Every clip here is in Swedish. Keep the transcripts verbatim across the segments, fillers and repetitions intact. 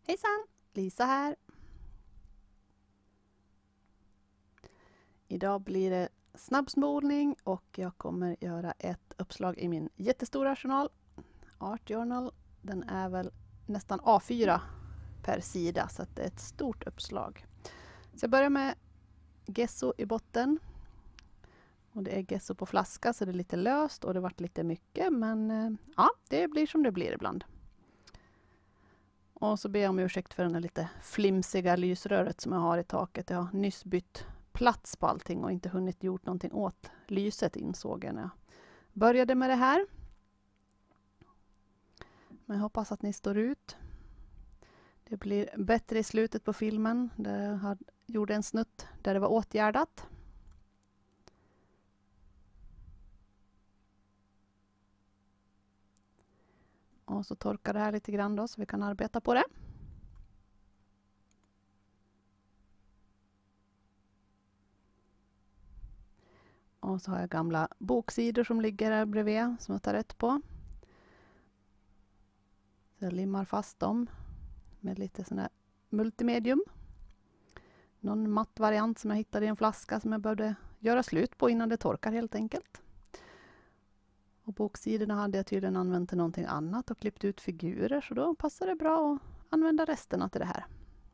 Hejsan! Lisa här. Idag blir det snabbspolning och jag kommer göra ett uppslag i min jättestora journal. Art Journal. Den är väl nästan A fyra per sida så att det är ett stort uppslag. Så jag börjar med gesso i botten. Och det är gesso på flaska så det är lite löst och det varit lite mycket men ja, det blir som det blir ibland. Och så ber jag om ursäkt för den här lite flimsiga lysröret som jag har i taket. Jag har nyss bytt plats på allting och inte hunnit gjort någonting åt lyset, insåg jag när jag började med det här. Men jag hoppas att ni står ut. Det blir bättre i slutet på filmen där jag gjorde en snutt där det var åtgärdat. Och så torkar det här lite grann då så vi kan arbeta på det. Och så har jag gamla boksidor som ligger här bredvid som jag tar rätt på. Så jag limmar fast dem med lite sån här multimedium. Någon matt variant som jag hittade i en flaska som jag behövde göra slut på innan det torkar helt enkelt. Och boksidorna hade jag tydligen använt till någonting annat och klippt ut figurer så då passar det bra att använda resterna till det här.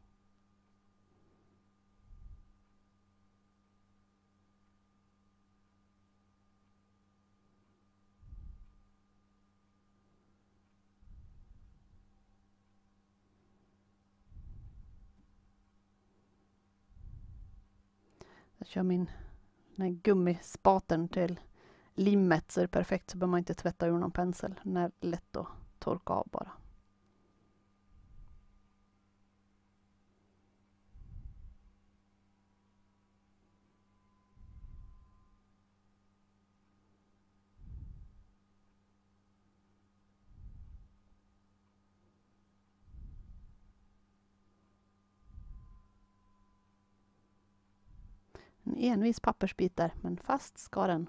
Jag kör min den här gummispaten till limmet så är det perfekt så behöver man inte tvätta ur någon pensel. Den är lätt att torka av bara. En envis pappersbit där, men fast ska den.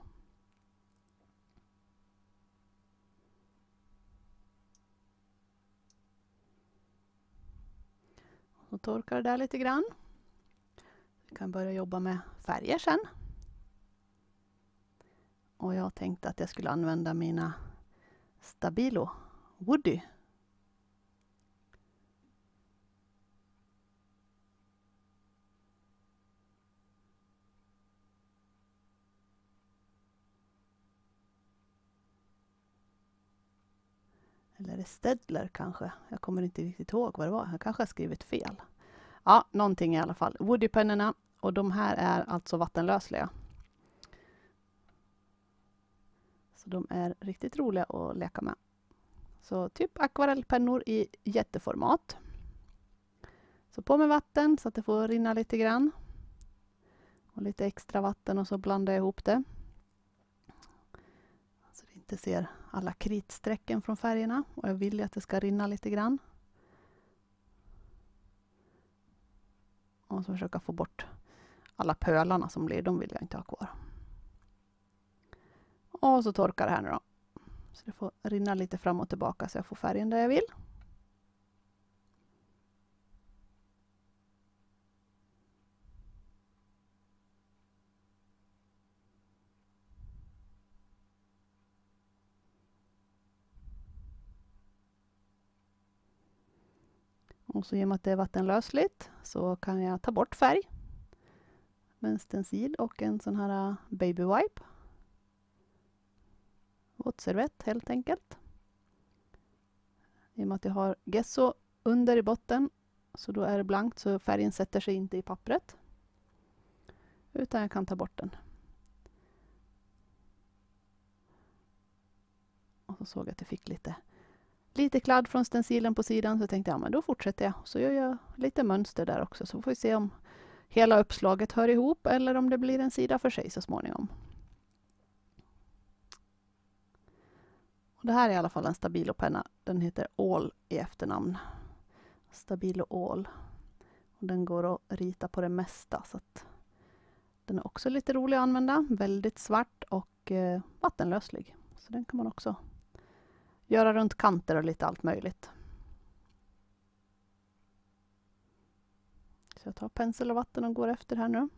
Så torkar det där lite grann. Vi kan börja jobba med färger sen. Och jag tänkte att jag skulle använda mina Stabilo Woody. Eller är det Stedler kanske? Jag kommer inte riktigt ihåg vad det var. Jag kanske har skrivit fel. Ja, någonting i alla fall. Woody-pennorna. Och de här är alltså vattenlösliga. Så de är riktigt roliga att leka med. Så typ akvarellpennor i jätteformat. Så på med vatten så att det får rinna lite grann. Och lite extra vatten och så blandar jag ihop det. Så det inte ser alla kritsträcken från färgerna. Och jag vill ju att det ska rinna lite grann. Och så försöka få bort alla pölarna som blir. De vill jag inte ha kvar. Och så torkar det här nu då. Så det får rinna lite fram och tillbaka så jag får färgen där jag vill. Och så i och med att det är vattenlösligt så kan jag ta bort färg. Med en stencil och en sån här baby wipe. Våtservett helt enkelt. I och med att jag har gesso under i botten så då är det blankt så färgen sätter sig inte i pappret. Utan jag kan ta bort den. Och så såg jag att jag fick lite, lite kladd från stencilen på sidan så jag tänkte ja men då fortsätter jag. Så gör jag lite mönster där också så får vi se om hela uppslaget hör ihop eller om det blir en sida för sig så småningom. Och det här är i alla fall en Stabilo-penna. Den heter All i efternamn. Stabilo All. Och den går att rita på det mesta. Så att den är också lite rolig att använda. Väldigt svart och eh, vattenlöslig. Så den kan man också göra runt kanter och lite allt möjligt. Så jag tar pensel och vatten och går efter här nu.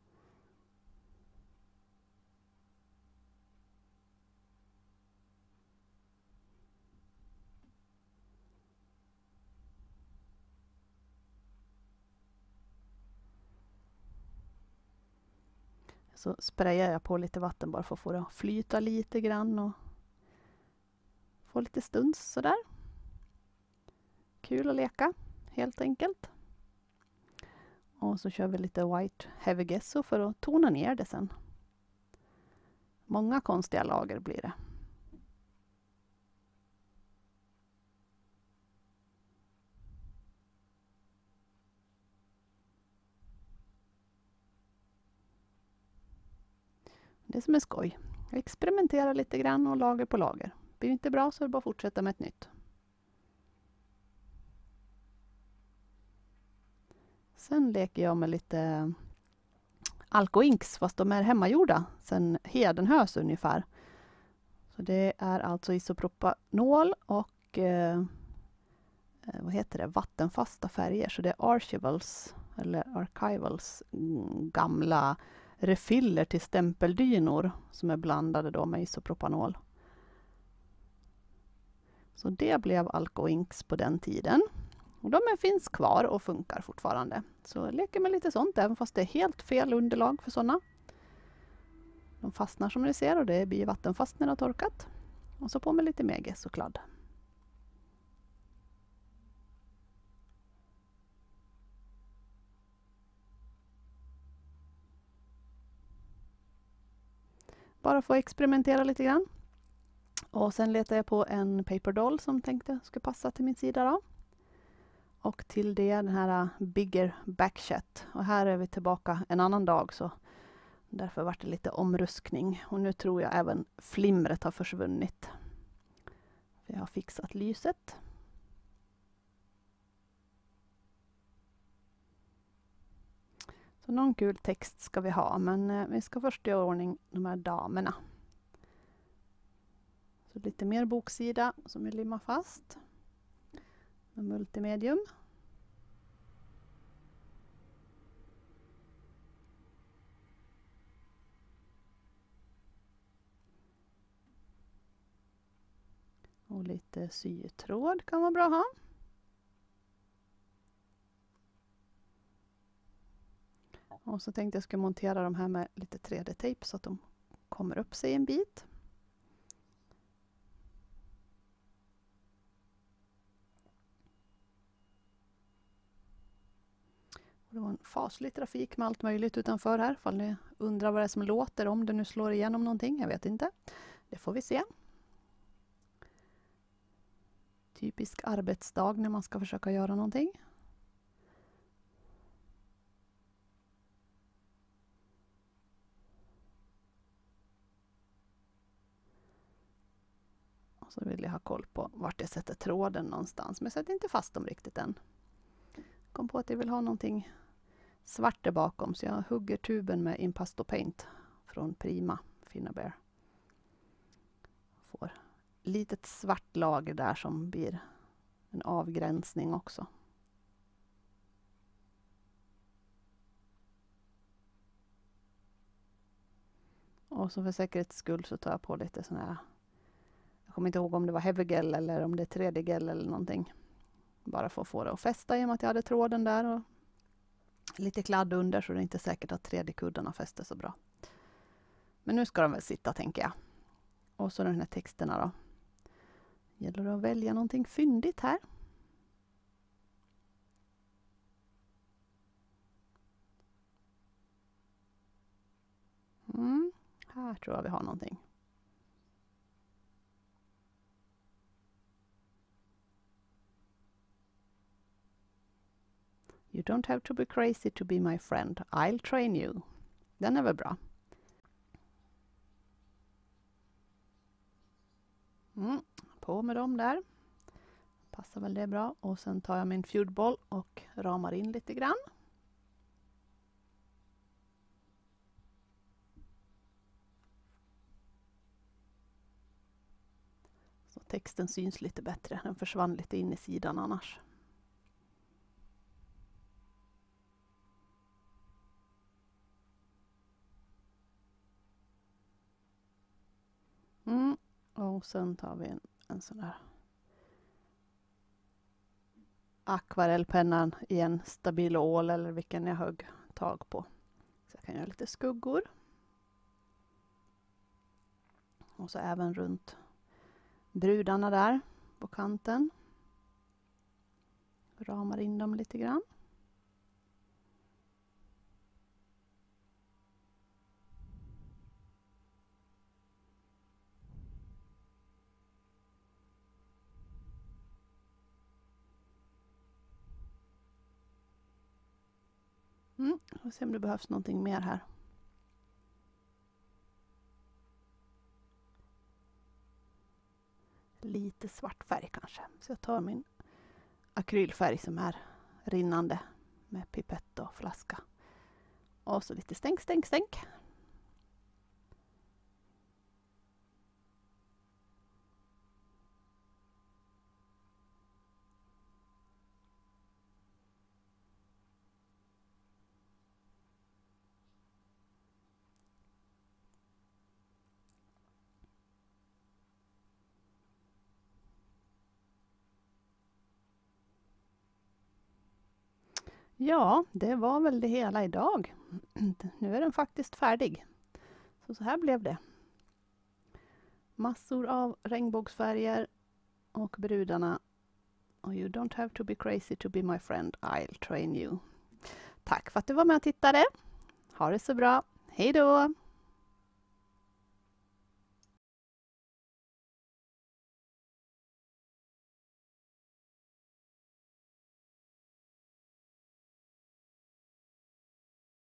Så sprayar jag på lite vatten bara för att få det att flyta lite grann och få lite stuns sådär. Kul att leka, helt enkelt. Och så kör vi lite White Heavy Gesso för att tona ner det sen. Många konstiga lager blir det. Det som är skoj. Experimentera lite grann och lager på lager. Blir det inte bra så är det bara att fortsätta med ett nytt. Sen leker jag med lite Alcoinks, fast de är hemmagjorda sen Hedenhös ungefär. Så det är alltså isopropanol och eh, vad heter det? Vattenfasta färger. Så det är Archivals eller Archivals mm, gamla refiller till stämpeldynor som är blandade då med isopropanol. Så det blev Alcoinks på den tiden. Och de är, finns kvar och funkar fortfarande. Så jag leker med lite sånt även fast det är helt fel underlag för sådana. De fastnar som ni ser och det blir vattenfast när det har torkat. Och så på med lite mer gessokladd. Bara få experimentera lite grann. Och sen letar jag på en paper doll som tänkte ska passa till min sida då. Och till det den här Bigger Backchat. Och här är vi tillbaka en annan dag så därför var det lite omruskning. Och nu tror jag även flimret har försvunnit. Vi har fixat lyset. Så någon kul text ska vi ha, men eh, vi ska först göra ordning de här damerna. Så lite mer boksida som vi limmar fast. Med multimedium. Och lite sytråd kan vara bra att ha. Och så tänkte jag ska montera de här med lite tre D-tejp så att de kommer upp sig en bit. Det var en faslig trafik med allt möjligt utanför här. Fall ni undrar vad det är som låter, om det nu slår igenom någonting. Jag vet inte. Det får vi se. Typisk arbetsdag när man ska försöka göra någonting. Och så vill jag ha koll på vart jag sätter tråden någonstans. Men jag sätter inte fast dem riktigt än. Kom på att jag vill ha någonting svart där bakom. Så jag hugger tuben med Impasto Paint från Prima Finnabair. Får litet svart lager där som blir en avgränsning också. Och så för säkerhets skull så tar jag på lite sån här. Jag kommer inte ihåg om det var heavy gel eller om det är tre D gel eller någonting. Bara för att få det att fästa i och med att jag hade tråden där och lite kladd under så det är inte säkert att tre D-kuddarna fäster så bra. Men nu ska de väl sitta tänker jag. Och så den här texterna då. Gäller det att välja någonting fyndigt här. Mm, här tror jag vi har någonting. You don't have to be crazy to be my friend. I'll train you. Den är väl bra. Mm, på med dem där. Passar väl det bra. Och sen tar jag min feudboll och ramar in lite grann. Så texten syns lite bättre. Den försvann lite in i sidan annars. Och sen tar vi en, en sån där akvarellpennan i en Stabilo eller vilken jag högg tag på. Så jag kan göra lite skuggor. Och så även runt brudarna där på kanten. Ramar in dem lite grann. Mm, vi får se om det behövs någonting mer här. Lite svart färg kanske. Så jag tar min akrylfärg som är rinnande med pipett och flaska. Och så lite stänk, stänk, stänk. Ja, det var väl det hela idag. Nu är den faktiskt färdig. Så, så här blev det. Massor av regnbågsfärger och brudarna. Och you don't have to be crazy to be my friend, I'll train you. Tack för att du var med och tittade. Ha det så bra. Hej då!